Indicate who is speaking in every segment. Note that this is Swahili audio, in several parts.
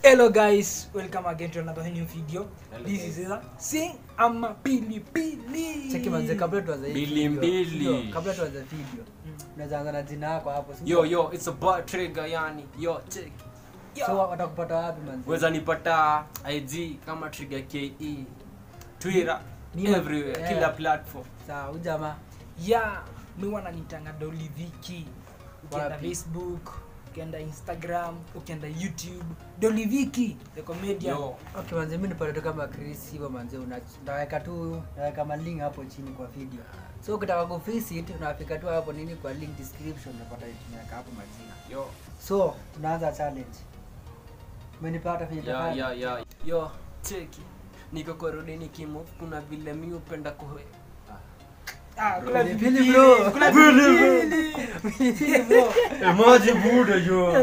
Speaker 1: Hello guys, welcome again to another new video. Hello, this guys. Is a Sing ama Pilipili.
Speaker 2: Cheki manze kabla tuanze
Speaker 3: Pilipili.
Speaker 2: Kabla tuanze video. Unaanza na jina lako hapo.
Speaker 3: Yo, it's a bot trigger yani. Yo, check.
Speaker 2: So watakupata wapi manze?
Speaker 3: Weza nipata IG kama Trigger KE. Twitter, everywhere, kila platform.
Speaker 2: Sawa, ujamaa.
Speaker 1: Yeah, mimi wananitanga Dolly Viki. Ukienda Facebook, ukienda Instagram, ukienda YouTube, Dolly Viki the comedian.
Speaker 3: Yo.
Speaker 2: Okay manze, mimi nipate kama Chris hivyo manze, naweka link hapo chini kwa video. So ukitaka ku visit unafika tu hapo nini kwa link description unapata tunaweka hapo majina.
Speaker 3: Yo.
Speaker 2: So tunaanza challenge. Umenipata vile tafadhali?
Speaker 3: Yeah. Yo, check. Niko kwa road nikimove kuna vile mimi upenda kuhe.
Speaker 1: Kula
Speaker 2: Pilipili bro.
Speaker 1: Kula Pilipili.
Speaker 2: Bro.
Speaker 3: Emoji buda yo.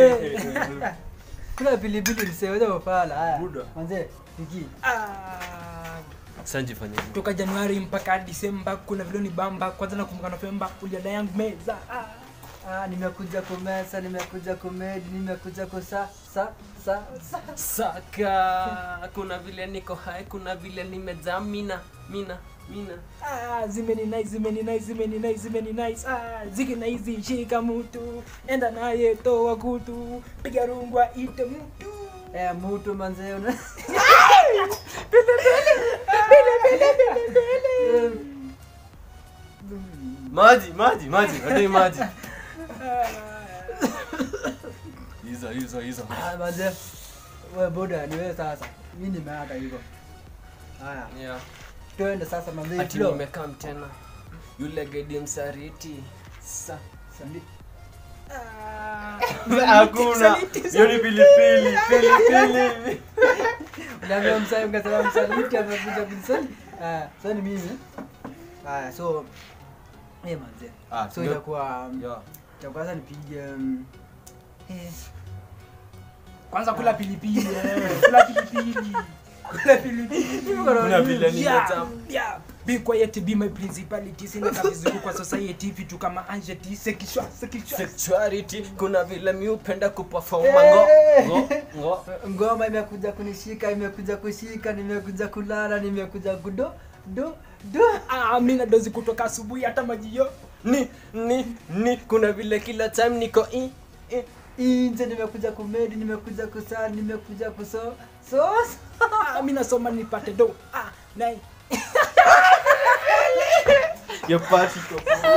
Speaker 2: Kula pilipili mseweza mfala haya.
Speaker 3: Buda.
Speaker 2: Manze, Viki.
Speaker 3: Sanji fanya.
Speaker 1: Toka Januari mpaka Disemba kuna vile ni bamba kwanza na kumbuka Novemba uliada yangu meza.
Speaker 2: Nimekuja kumesa, nimekuja comedy, nimekuja
Speaker 3: Saka kuna vile niko high, kuna vile nimejaa mina.
Speaker 1: Zimeni nice. Ziki na hizi shika mtu. Enda naye toa kutu. Piga rungwa ite mtu.
Speaker 2: Mtu manze una.
Speaker 3: Maji. Hadi maji. Hizo.
Speaker 2: Manze. Wewe boda ni wewe sasa. Mimi nimeata hivyo. Haya.
Speaker 3: Yeah.
Speaker 2: Twende sasa manze.
Speaker 3: Ati nimekam tena. Yule gedi msariti. Hakuna. Yoni pilipili.
Speaker 2: Ndio msaidia mkasema msaliti amekuja kunisali. So ni mimi. So manze. So itakuwa kwanza nipige
Speaker 1: kwanza kula pilipili.
Speaker 3: Kuna vile nimeta.
Speaker 1: Yeah. Be quiet, be my principality. Sina kabisa kwa society vitu kama anxiety,
Speaker 3: sexuality. Kuna vile mimi upenda kuperform
Speaker 2: ngoma imekuja kunishika, imekuja kushika, nimekuja kulala, nimekuja kudo.
Speaker 1: Mimi na dozi kutoka asubuhi hata majio.
Speaker 3: Kuna vile kila time niko
Speaker 2: nje, nimekuja comedy, nimekuja kusali, nimekuja kuso.
Speaker 1: Mimi nasoma nipate do. Nai.
Speaker 3: Your party go.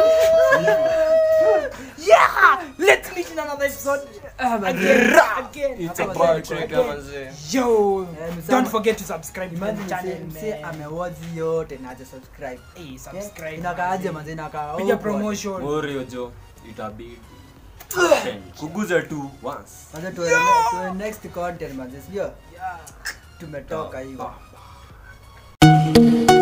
Speaker 1: Yeah! Let's meet in another episode. Again.
Speaker 3: It's a bad trigger manze.
Speaker 1: Yo, don't forget to subscribe to the channel.
Speaker 2: Mse amewazi yote na subscribe.
Speaker 1: Subscribe.
Speaker 2: Inakaaje manze, inakaa.
Speaker 1: Piga promotion.
Speaker 3: Oreo jo itabidi. Kuguza tu once.
Speaker 2: Manze to next content manze, sio?
Speaker 1: Yeah.
Speaker 2: Tumetoka hiyo.